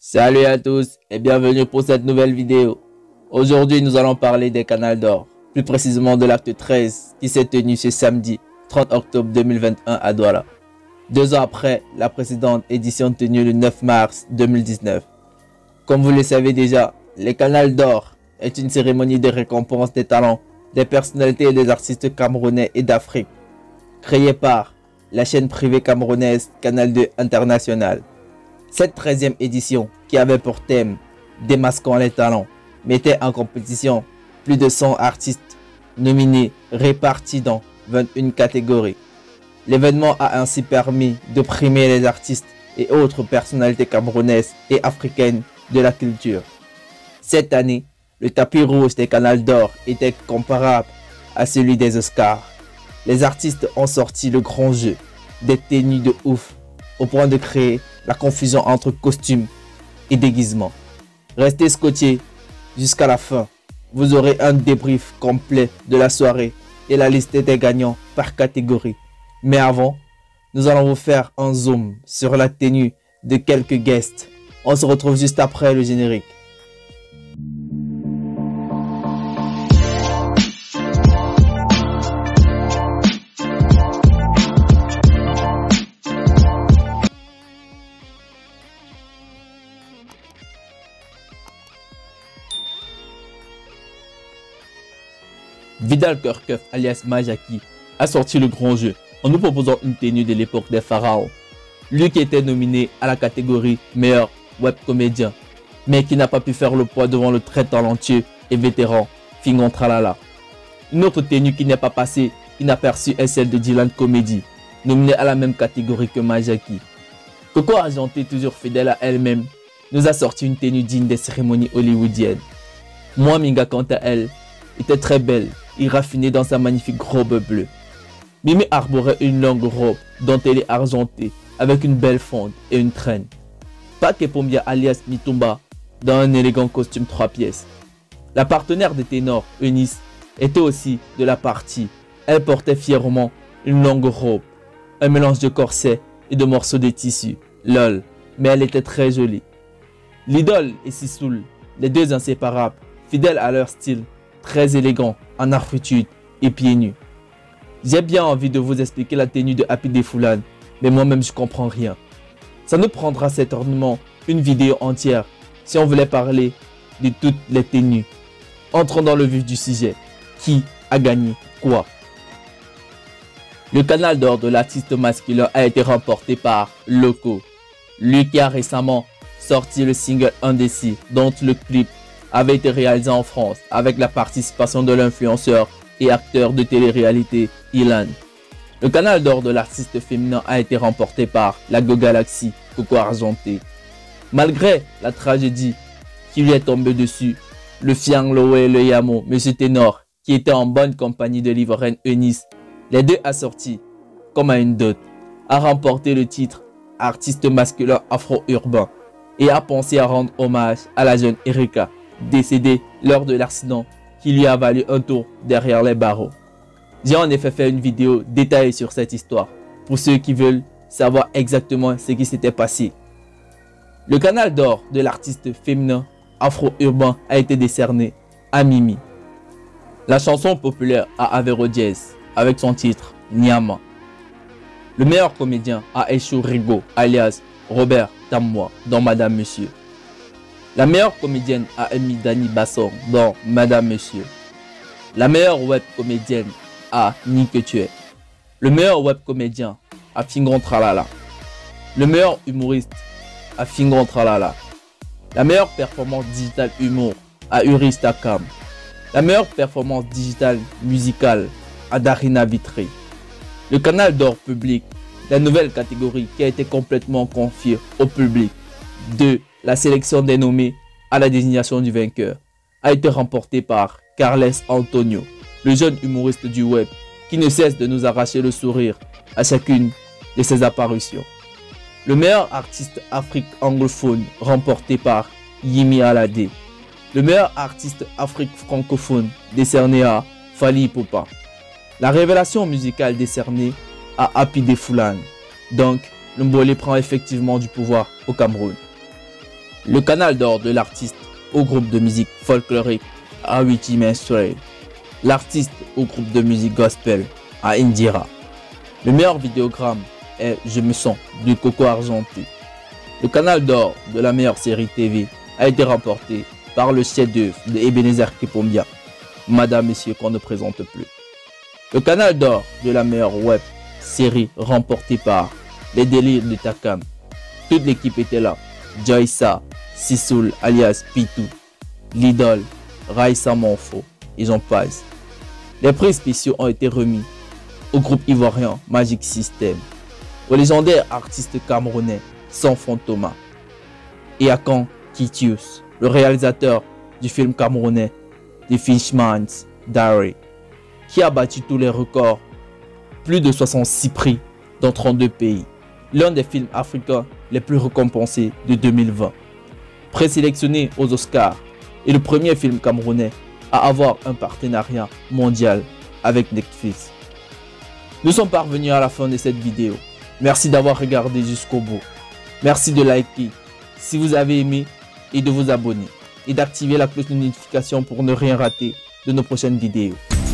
Salut à tous et bienvenue pour cette nouvelle vidéo. Aujourd'hui nous allons parler des Canals d'Or, plus précisément de l'acte 13 qui s'est tenu ce samedi 30 octobre 2021 à Douala. 2 ans après la précédente édition tenue le 9 mars 2019. Comme vous le savez déjà, les Canals d'Or est une cérémonie de récompense des talents, des personnalités et des artistes camerounais et d'Afrique, créée par la chaîne privée camerounaise Canal 2 International. Cette 13e édition, qui avait pour thème « Démasquant les talents », mettait en compétition plus de 100 artistes nominés répartis dans 21 catégories. L'événement a ainsi permis de primer les artistes et autres personnalités camerounaises et africaines de la culture. Cette année, le tapis rouge des Canals d'Or était comparable à celui des Oscars. Les artistes ont sorti le grand jeu, des tenues de ouf, au point de créer la confusion entre costumes et déguisements. Restez scotchés jusqu'à la fin. Vous aurez un débrief complet de la soirée et la liste des gagnants par catégorie. Mais avant, nous allons vous faire un zoom sur la tenue de quelques guests. On se retrouve juste après le générique. Vidal Kerkeuf alias Majaki a sorti le grand jeu en nous proposant une tenue de l'époque des pharaons. Lui qui était nominé à la catégorie meilleur web comédien, mais qui n'a pas pu faire le poids devant le très talentueux et vétéran Fingon Tralala. Une autre tenue qui n'est pas passée inaperçue est celle de Dylan Comedy, nominée à la même catégorie que Majaki. Coco Argenté, toujours fidèle à elle-même, nous a sorti une tenue digne des cérémonies hollywoodiennes. Moi Minga quant à elle, était très belle et raffinée dans sa magnifique robe bleue. Mimi arborait une longue robe dentellée argentée avec une belle fente et une traîne. Paque Pombia alias Mitumba dans un élégant costume 3 pièces. La partenaire de ténor, Eunice, était aussi de la partie. Elle portait fièrement une longue robe, un mélange de corset et de morceaux de tissu. Lol, mais elle était très jolie. L'idole et Sissoul, les deux inséparables, fidèles à leur style, très élégant, en arfutude et pieds nus. J'ai bien envie de vous expliquer la tenue de Happy Defoulan, mais moi-même je comprends rien. Ça nous prendra certainement une vidéo entière si on voulait parler de toutes les tenues. Entrons dans le vif du sujet. Qui a gagné quoi? Le Canal d'Or de l'artiste masculin a été remporté par Loco. Lui qui a récemment sorti le single Indécis, dont le clip avait été réalisé en France avec la participation de l'influenceur et acteur de télé-réalité Ilan. Le Canal d'Or de l'artiste féminin a été remporté par la Go Galaxy Coco Argenté. Malgré la tragédie qui lui est tombée dessus, le Fiang Loé le Yamo, Monsieur Ténor, qui était en bonne compagnie de l'Ivoirienne Eunice, les deux assortis, comme à une dot, a remporté le titre artiste masculin afro-urbain et a pensé à rendre hommage à la jeune Erika, décédée lors de l'accident qui lui a valu un tour derrière les barreaux. J'ai en effet fait une vidéo détaillée sur cette histoire pour ceux qui veulent savoir exactement ce qui s'était passé. Le Canal d'Or de l'artiste féminin afro-urbain a été décerné à Mimi. La chanson populaire à Avero Diaz avec son titre Nyama. Le meilleur comédien à Eshu Rigo alias Robert Tamwa dans Madame Monsieur. La meilleure comédienne a Amy Dani Bassor dans Madame Monsieur. La meilleure web comédienne a Ni que tu es. Le meilleur web comédien a Fingon Tralala. Le meilleur humoriste a Fingon Tralala. La meilleure performance digitale humour a Uris Takam. La meilleure performance digitale musicale a Darina Vitré. Le Canal d'Or public, la nouvelle catégorie qui a été complètement confiée au public de la sélection des nommés à la désignation du vainqueur, a été remportée par Carles Antonio, le jeune humoriste du web qui ne cesse de nous arracher le sourire à chacune de ses apparitions. Le meilleur artiste Afrique anglophone remporté par Yimi Alade. Le meilleur artiste Afrique francophone décerné à Fally Ipupa. La révélation musicale décernée à Happy Defoulan. Donc, le Mbolé prend effectivement du pouvoir au Cameroun. Le canal d'or de l'artiste au groupe de musique folklorique à Awiti Menstruel. L'artiste au groupe de musique gospel à Indira. Le meilleur vidéogramme est Je me sens du Coco Argenté. Le canal d'or de la meilleure série TV a été remporté par le chef-d'œuvre de Ebenezer Kipombia, Madame Messieurs qu'on ne présente plus. Le canal d'or de la meilleure web série remportée par Les Délires de Takam. Toute l'équipe était là. Joysa, Sisoul alias Pitou, Lidol, Raissa Monfo et j'en passe. Les prix spéciaux ont été remis au groupe ivoirien Magic System, au légendaire artiste camerounais Sanfon Thomas et à Kan Kitius, le réalisateur du film camerounais The Fishman's Diary, qui a battu tous les records, plus de 66 prix dans 32 pays, l'un des films africains les plus récompensés de 2020, présélectionné aux Oscars et le premier film camerounais à avoir un partenariat mondial avec Netflix. Nous sommes parvenus à la fin de cette vidéo. Merci d'avoir regardé jusqu'au bout. Merci de liker si vous avez aimé et de vous abonner et d'activer la cloche de notification pour ne rien rater de nos prochaines vidéos.